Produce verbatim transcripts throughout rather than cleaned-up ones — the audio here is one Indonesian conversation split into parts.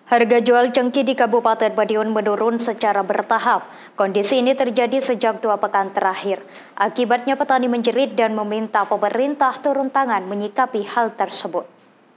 Harga jual cengkeh di Kabupaten Madiun menurun secara bertahap. Kondisi ini terjadi sejak dua pekan terakhir. Akibatnya petani menjerit dan meminta pemerintah turun tangan menyikapi hal tersebut.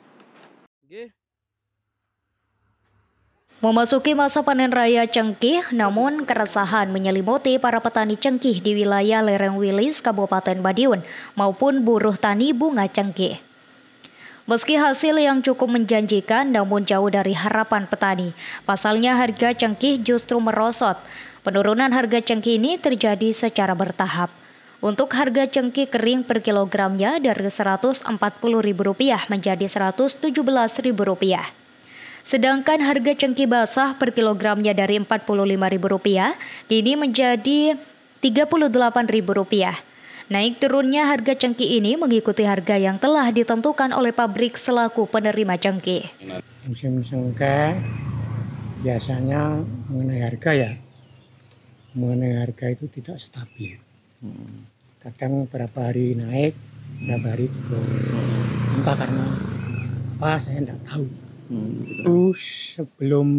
Memasuki masa panen raya cengkeh, namun keresahan menyelimuti para petani cengkeh di wilayah lereng Wilis, Kabupaten Madiun, maupun buruh tani bunga cengkeh. Meski hasil yang cukup menjanjikan, namun jauh dari harapan petani. Pasalnya harga cengkeh justru merosot. Penurunan harga cengkeh ini terjadi secara bertahap. Untuk harga cengkeh kering per kilogramnya dari seratus empat puluh ribu rupiah menjadi seratus tujuh belas ribu rupiah. Sedangkan harga cengkeh basah per kilogramnya dari empat puluh lima ribu rupiah kini menjadi tiga puluh delapan ribu rupiah. Naik turunnya harga cengkeh ini mengikuti harga yang telah ditentukan oleh pabrik selaku penerima cengkeh. Musim cengkeh biasanya mengenai harga ya, mengenai harga itu tidak stabil. Kadang berapa hari naik, berapa hari turun. Entah karena apa saya tidak tahu. Terus sebelum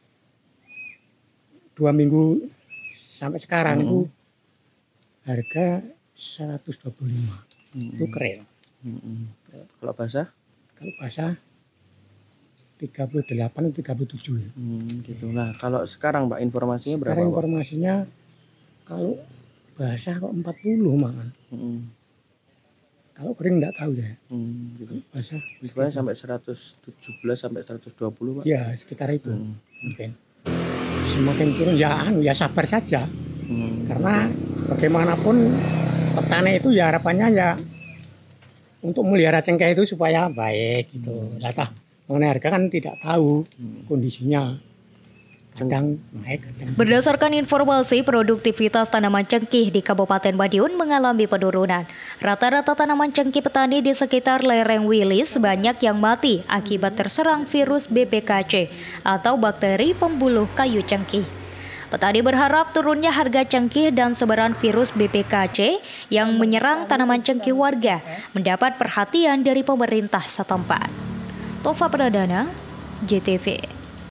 dua minggu sampai sekarang itu harga seratus dua puluh lima hmm. itu keren. Hmm. Kalau basah? Kalau basah tiga puluh delapan atau tiga puluh tujuh. Hmm, gitu. Nah, kalau sekarang Mbak informasinya berapa? Sekarang informasinya kalau basah kok empat puluh malah. Hmm. Kalau kering enggak tahu ya. Hmm, gitu. Basah bisa sampai seratus tujuh belas sampai seratus dua puluh, Pak. Ya, sekitar itu. Hmm. Mungkin. Semakin turun ya anu ya sabar saja. Hmm. Karena bagaimanapun petani itu ya harapannya ya untuk melihara cengkeh itu supaya baik gitu. Lah tah mengenai harga kan tidak tahu kondisinya. Kadang naik, kadang. Berdasarkan informasi, produktivitas tanaman cengkeh di Kabupaten Madiun mengalami penurunan. Rata-rata tanaman cengkeh petani di sekitar lereng Wilis banyak yang mati akibat terserang virus B P K C atau bakteri pembuluh kayu cengkeh. Petani berharap turunnya harga cengkeh dan sebaran virus B P K C yang menyerang tanaman cengkeh warga mendapat perhatian dari pemerintah setempat. Tova Pradana, J T V.